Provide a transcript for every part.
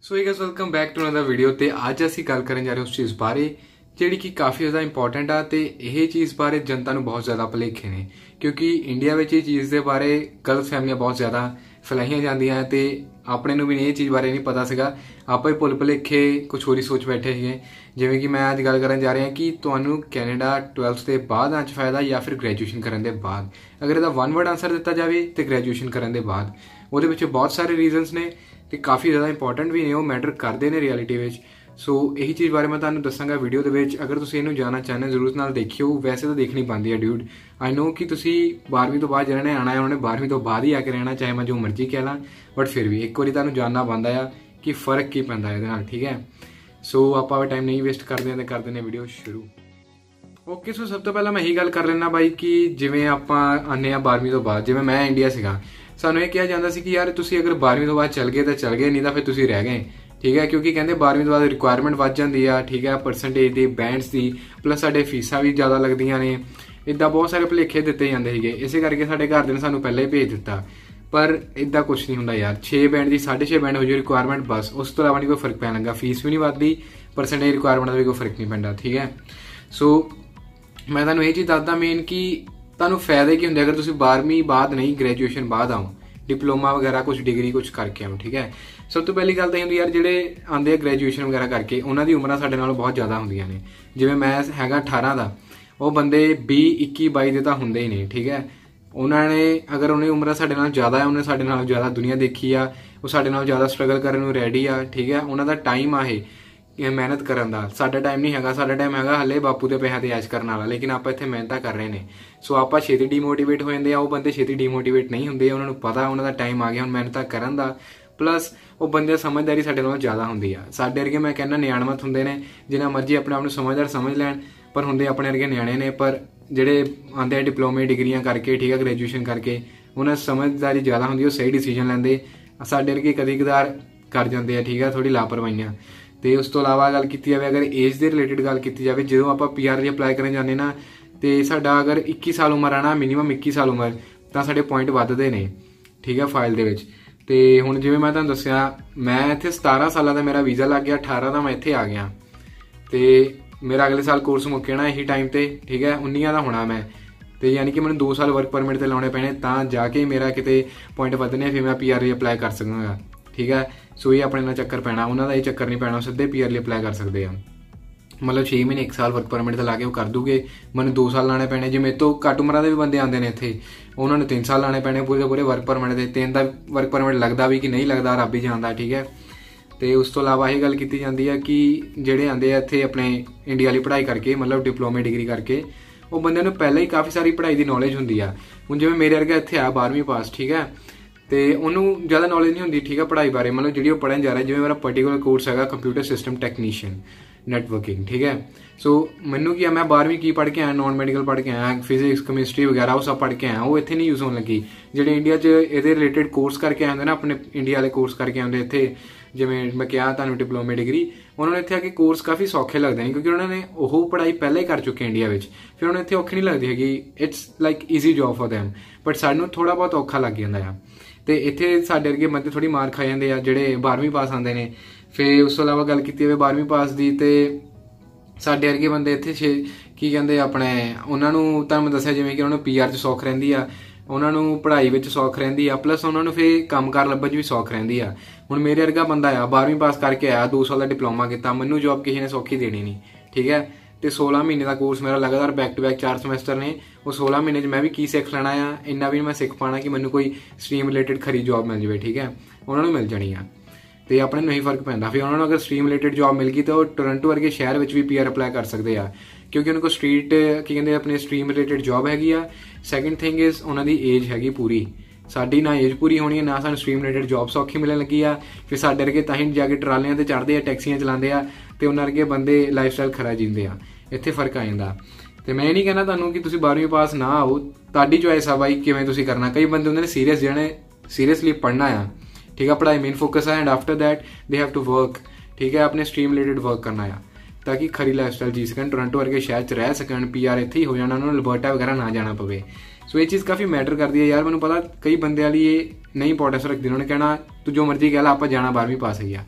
So guys welcome back to another video. तो अज असीं गल करन जा रहे उस चीज़ बारे जिहड़ी कि काफ़ी ज़्यादा इंपॉर्टेंट आ ते यह चीज़ बारे जनता नूं बहुत ज़्यादा भुलेखे ने, क्योंकि इंडिया में ये चीज़ के बारे गलत फहमियां बहुत ज़्यादा फैलाइया जांदियां ते अपने नूं भी ये चीज़ बारे नहीं पता सीगा। आप ही भुल भुलेखे कुछ होर ही सोच बैठे थे। जिवें कि मैं अज गल करन जा रहा कि तुहानूं कैनेडा 12th के बाद आने फायदा या फिर ग्रैजुएशन करन दे बाद। अगर इहदा वन वर्ड आंसर दिता जाए तो ग्रैजुएशन करन दे बाद। उहदे विच बहुत सारे रीजनस ने ते काफ़ी ज़्यादा इंपॉर्टेंट भी ने, वो मैटर करते हैं रियलिटी में। सो यही चीज़ बारे मैं तुहानूं दसांगा वीडियो दे विच। अगर तुसीं इहनूं जाना चाहते जरूरत नाल देखियो, वैसे तो देखनी पाती है ड्यूड। आई नो कि तुसीं 12वीं तो बाद जिन्होंने आना है उन्होंने 12वीं तो बाद ही आके रहना, चाहे मैं जो मर्जी कह ला, बट फिर भी एक बार तुहानूं जानना बनता है कि फर्क की पैंदा इहदे नाल, ठीक है। सो आपां टाइम नहीं वेस्ट करते हैं, कर देने वीडियो शुरू। ओके, सो सब तो पहला मैं यही गल कर लेना भाई कि जिवें आपां आने 12वीं तो बाद, जिवें मैं इंडिया सीगा, सानूं ये कहा जाता सी कि यार तुसीं अगर 12वीं तो बाद चल गए तो चल गए, नहीं तो फिर तुसीं रह गए, ठीक है। क्योंकि कहते 12वीं तो बाद रिक्वायरमेंट वध जाती है, ठीक है, परसेंटेज की बैंड्स की, प्लस साडे फीसां भी ज़्यादा लगदियां ने। इदा बहुत सारे भुलेखे दिते जाते हैं, इस करके साडे घर दे सानूं पहले ही भेज दिता। पर इदा कुछ नहीं होंदा यार। 6 बैंड की 6.5 बैंड हो जाए रिक्वायरमेंट, बस उस तो इलावा नहीं कोई फर्क पैन लगा। फीस भी नहीं बढ़ती, परसेंटेज रिक्वायरमेंट का भी कोई फर्क नहीं पैंदा, ठीक है। सो मैं तुहानूं ये चीज़ दसदा मेन कि तुहानूं फायदे की होंदे अगर तुसीं 12वीं बाद नहीं ग्रैजुएशन बाद आओ, डिप्लोमा वगैरह कुछ डिग्री कुछ करके आओ, ठीक है। सब तो पहली गल तो होंदी यार जिहड़े आंदे ग्रैजुएशन वगैरह करके उन्हां दी उमरां साडे नालों बहुत ज़्यादा होंदियां ने। जिवें मैं हैगा 18 दा, वो बंदे 20, 21, 22 दे तां हुंदे ही नहीं, ठीक है। उन्होंने अगर उन्हें उम्र साडे नाल ज़्यादा है, उन्हें साडे नाल ज़्यादा दुनिया देखी आ, वो साडे नाल ज़्यादा स्ट्रगल करने नूं रेडी आ, ठीक है। उन्हों दा टाइम आ ये मेहनत करन दा। साडा टाइम नहीं हैगा, साडा टाइम हैगा हले बापू के पैसों ते ऐश करने वाला, लेकिन आप इत्थे मेहनत कर रहे हैं। सो आप छेती डीमोटिवेट हो जाते हैं, वो बंदे छेती डीमोटिवेट नहीं होंगे। उन्होंने पता उन्होंने टाइम आ गया हम मेहनत करन दा, प्लस वो बंदे समझदारी साडे नालों ज़्यादा होंदी आ। साडे वर्गे मैं कहना नियाणमत होंदे ने, जिन्ना मर्जी अपने आप नूं समझदार समझ लैन, पर होंदे अपने वर्गे न्याणे ने। पर जिहड़े आंदे डिप्लोमे डिग्रियां करके, ठीक है, ग्रैजुएशन करके, उन्हें समझदारी ज़्यादा होंदी, वो सही डिसीजन लैंदे। साडे वर्गे कदी कदार कर जाते हैं, ठीक है, थोड़ी लापरवाहियां। तो उस तो इलावा गल की जाए अगर एज के रिलेटिड गल की जाए, जो आप PR ਲਈ अप्लाई करन जाने ना, तो साडा अगर 21 साल उम्र आना, मिनीमम 21 साल उम्र, तो साडे पॉइंट वधदे ने, ठीक है, फाइल दे विच। ते हुण जिवें मैं तुहानूं दस्सिया, मैं इत्थे 17 साल का मेरा वीज़ा लग गया, 18 का मैं इत्थे आ गया। तो मेरा अगले साल कोर्स मुक्कना यही टाइम ते, ठीक है, 19 का होना मैं। तो यानी कि मैंने 2 साल वर्क परमिट ते लाने पैने, तां जाके मेरा किते पॉइंट वधने, फिर मैं PR ਲਈ अप्लाई कर सकूँगा, ठीक है। सो ये अपने ना चक्कर पैना, उन्होंने ये चक्कर नहीं पैना, सीधे PR ਲਈ अप्लाई कर सकते हैं। मतलब 6 महीने 1 साल वर्क परमिट ला के वो कर दूगे, मैंने 2 साल लाने पैने। जो मेरे तो घट उम्र के भी बंदे आते हैं इत्थे, उन्होंने 3 साल लाने पैने पूरे पूरे वर्क परमिट के। 3 का वर्क परमिट लगता भी कि नहीं लगता, रब ही जानता, ठीक है। तो उस तो इलावा यह गल की जाती है कि जोड़े आते हैं इत्थे अपने इंडिया वाली पढ़ाई करके, मतलब डिप्लोमे डिग्री करके, वो बंदे नूं पहले ही काफ़ी सारी पढ़ाई की नॉलेज होंदी आ। हुण जिवें मेरे वर्गा इत्थे आ 12वीं पास, ठीक है, तो उन्होंने ज़्यादा नॉलेज नहीं होंदी, ठीक है, पढ़ाई बारे। मतलब जी पढ़न जा रहा है, जिवें मेरा पर्टिकुलर कोर्स है कंप्यूटर सिस्टम टैक्नीशियन नैटवर्किंग, ठीक है। सो मैनू क्या, मैं 12वीं की पढ़ के आया, नॉन मैडिकल पढ़ के आया, फिजिक्स केमिस्ट्री वगैरह वो सब पढ़ के आया, वो इत्थे नहीं यूज़ होने लगी। जो इंडिया ये रिलेटेड कोर्स करके आते ना, अपने इंडिया वाले कोर्स करके आते इत्थे, जिवें मैं कहा तुहानूं डिप्लोमे डिग्री, उन्होंने इत्थे आके कोर्स काफ़ी सौखे लगते हैं, क्योंकि उन्होंने वो पढ़ाई पहले ही कर चुके इंडिया में। फिर उन्हें इत्थे औखी नहीं लगती है, it's like easy job for them, but सानूं थोड़ा बहुत औखा लग जाता है। तो इत्थे साडे वर्गे बंदे थोड़ी मार खा जाते हैं जिहड़े 12वीं पास आते हैं। फिर उस तो इलावा गल की जाए 12वीं पास की, तो साडे वर्गे बंदे इत्थे की कहते अपने उन्होंने तुहानूं दस्सिया जिवें कि उन्होंने PR च सौख रहिंदी आ, उन्होंने पढ़ाई में सौख रहिंदी आ, प्लस उन्होंने फिर कामकार लभण भी सौख रहिंदी आ। हुण मेरे वर्गा बंदा आ 12वीं पास करके आया, 2 साल का डिप्लोमा किया, मैनूं जॉब किसी ने सौखी देनी नहीं, ठीक है। तो 16 महीने का कोर्स मेरा लगातार बैक टू बैक 4 समैसटर ने, वो 16 महीने मैं भी की सीख लेना आ, इन्ना भी मैं सीख पाना कि मैनूं कोई स्ट्रीम रिलेटेड खरी जॉब मिल जाए, ठीक है, उन्होंने मिल जानी आ। तो अपने नहीं फर्क पैंदा। फिर उन्होंने अगर स्ट्रीम रिलेटेड जॉब मिल गई तो टोरंटो वर्गे शहर में भी PR अप्लाई कर सकते हैं, क्योंकि उनको स्ट्रीट की कहते अपने स्ट्रीम रिलेटेड जॉब हैगी आ। सैकेंड थिंग इज उन्होंने एज हैगी पूरी, साडी ना एज पूरी होनी है, ना सानूं स्ट्रीम रिलेटेड जॉब सौखी मिलने लगी आ। फिर साडे वर्गे तां ही जाके ट्रालियां ते चढ़दे आ, टैक्सियां चलाते आ, तो उन्होंने वर्गे बंदे लाइफ स्टाइल खरा जींदे आ। इत्थे फर्क आ जांदा। तो मैं नहीं कहना तुहानूं कि तुसीं 12वीं पास ना आओ, तुहाडी चॉइस आ भाई किवें तुसीं करना। कई बंदे होंदे ने सीरियस, जिन्हें सीरियसली पढ़ना आ, ठीक है, पढ़ाई मेन फोकस है, and after that they have to work, ठीक है, अपने स्ट्रीम रिलेटेड वर्क करना है, ताकि खरी लाइफ स्टाइल जी सकन, टोरंटो वर्गे शहर च रह सकन, PR इत्थे ही हो जाना, उन्होंने अल्बर्टा वगैरह ना जाना पवे। सो ये चीज़ काफ़ी मैटर करती है यार। मैनूं पता कई बंदे वाली ये नहीं इंपॉर्टेंस रखती, उन्होंने कहना तू जो मर्जी कह ला, आप जाना 12वीं पास है,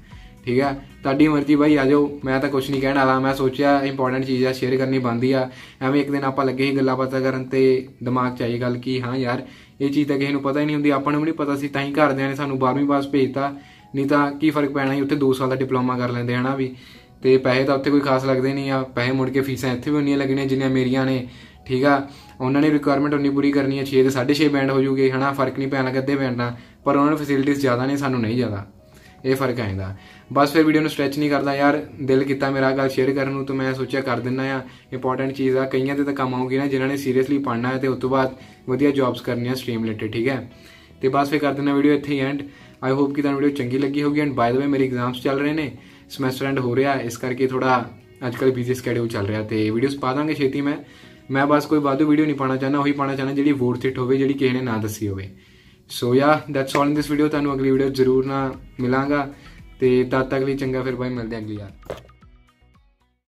ठीक है। ਤੁਹਾਡੀ ਮਰਜ਼ੀ ਬਾਈ ਆ ਜਾਓ, ਮੈਂ ਤਾਂ ਕੁਛ ਨਹੀਂ ਕਹਿਣ ਵਾਲਾ। ਮੈਂ ਸੋਚਿਆ ਇੰਪੋਰਟੈਂਟ ਚੀਜ਼ ਆ ਸ਼ੇਅਰ ਕਰਨੀ ਬਣਦੀ ਆ। ਐਵੇਂ ਇੱਕ ਦਿਨ ਆਪਾਂ ਲੱਗੇ ਸੀ ਗੱਲਾਂ ਬਾਤਾਂ ਕਰਨ ਤੇ ਦਿਮਾਗ 'ਚ ਆਈ ਗੱਲ ਕਿ ਹਾਂ ਯਾਰ ਇਹ ਚੀਜ਼ ਤਾਂ ਕਿਸੇ ਨੂੰ ਪਤਾ ਹੀ ਨਹੀਂ ਹੁੰਦੀ, ਆਪਾਂ ਨੂੰ ਵੀ ਨਹੀਂ ਪਤਾ ਸੀ, ਤਾਂ ਹੀ ਘਰਦਿਆਂ ਨੇ ਸਾਨੂੰ 12ਵੀਂ ਪਾਸ ਭੇਜਤਾ। ਨਹੀਂ ਤਾਂ ਕੀ ਫਰਕ ਪੈਣਾ ਸੀ, ਉੱਥੇ 2 ਸਾਲ ਦਾ ਡਿਪਲੋਮਾ ਕਰ ਲੈਂਦੇ ਹੈ ਨਾ ਵੀ। ਤੇ ਪੈਸੇ ਤਾਂ ਉੱਥੇ ਕੋਈ ਖਾਸ ਲੱਗਦੇ ਨਹੀਂ ਆ, ਪੈਸੇ ਮੁੜ ਕੇ ਫੀਸਾਂ ਇੱਥੇ ਵੀ ਉਨੀਆਂ ਲੱਗਣੀਆਂ ਜਿੰਨੀਆਂ ਮੇਰੀਆਂ ਨੇ, ਠੀਕ ਆ। ਉਹਨਾਂ ਨੇ ਰਿਕੁਆਇਰਮੈਂਟ ਉਨੀ ਪੂਰੀ ਕਰਨੀ ਹੈ, 6 ਤੇ 6.5 ਬੈਂਡ ਹੋ ਜੂਗੇ ਹੈ ਨਾ, ਫਰਕ ਨਹੀਂ ਪੈਣ ਲੱਗਾ ਅੱਧੇ ਬੈਂਡ ਨਾਲ, ਪਰ ਉਹਨਾਂ ਨੂੰ ਫੈਸਿਲਿਟੀਜ਼ ਜ਼ਿਆਦਾ ਨੇ, ਸਾਨੂੰ ਨਹੀਂ ਜ਼ਿਆਦਾ, ਇਹ ਫਰਕ ਆ ਜਾਂਦਾ। ਬਸ ਫਿਰ ਵੀਡੀਓ ਨੂੰ ਸਟ੍ਰੈਚ ਨਹੀਂ ਕਰਦਾ ਯਾਰ, ਦਿਲ ਕੀਤਾ ਮੇਰਾ ਗੱਲ ਸ਼ੇਅਰ ਕਰਨ ਨੂੰ, ਤਾਂ ਮੈਂ ਸੋਚਿਆ ਕਰ ਦਿੰਦਾ ਆ। ਇੰਪੋਰਟੈਂਟ ਚੀਜ਼ ਆ, ਕਈਆਂ ਦੇ ਤਾਂ ਕੰਮ ਆਊਗੀ ਨਾ ਜਿਨ੍ਹਾਂ ਨੇ ਸੀਰੀਅਸਲੀ ਪੜ੍ਹਨਾ ਹੈ ਤੇ ਉਸ ਤੋਂ ਬਾਅਦ ਵਧੀਆ ਜੌਬਸ ਕਰਨੀਆਂ ਸਟਰੀਮ ਰਿਲੇਟਡ, ਠੀਕ ਹੈ। ਤੇ ਬਸ ਫਿਰ ਕਰ ਦਿੰਦਾ ਵੀਡੀਓ ਇੱਥੇ ਹੀ ਐਂਡ। ਆਈ ਹੋਪ ਕਿ ਤੁਹਾਨੂੰ ਵੀਡੀਓ ਚੰਗੀ ਲੱਗੀ ਹੋਗੀ। ਐਂਡ ਬਾਏ ਦ ਵੇ ਮੇਰੇ ਐਗਜ਼ਾਮਸ ਚੱਲ ਰਹੇ ਨੇ, ਸਮੈਸਟਰ ਐਂਡ ਹੋ ਰਿਹਾ, ਇਸ ਕਰਕੇ ਥੋੜਾ ਅੱਜ ਕੱਲ੍ਹ ਬਿਜ਼ੀ ਸਕੈਡਿਊਲ ਚੱਲ ਰਿਹਾ, ਤੇ ਵੀਡੀਓਜ਼ ਪਾ ਦਾਂਗੇ ਛੇਤੀ। ਮੈਂ ਬਸ ਕੋਈ ਵਾਧੂ ਵੀਡੀਓ ਨਹੀਂ ਪਾਉਣਾ ਚਾਹੁੰਦਾ, ਉਹੀ ਪਾਉਣਾ ਚਾਹੁੰਦਾ ਜਿਹੜੀ ਵਰਥ ਇਟ ਹੋਵੇ, ਜਿਹੜੀ ਕਿਸੇ ਨੇ ਨਾ ਦੱਸੀ ਹੋਵੇ। ਸੋ ਯਾ that's all in this video. ਤੁਹਾਨੂੰ ਅਗਲੀ ਵੀਡੀਓ ਜ਼ਰੂਰ ਨਾ ਮਿਲਾਂਗਾ, ਤੇ ਤਦ ਤੱਕ ਲਈ ਚੰਗਾ, ਫਿਰ ਬਾਈ ਮਿਲਦੇ ਅਗਲੀ ਵਾਰ।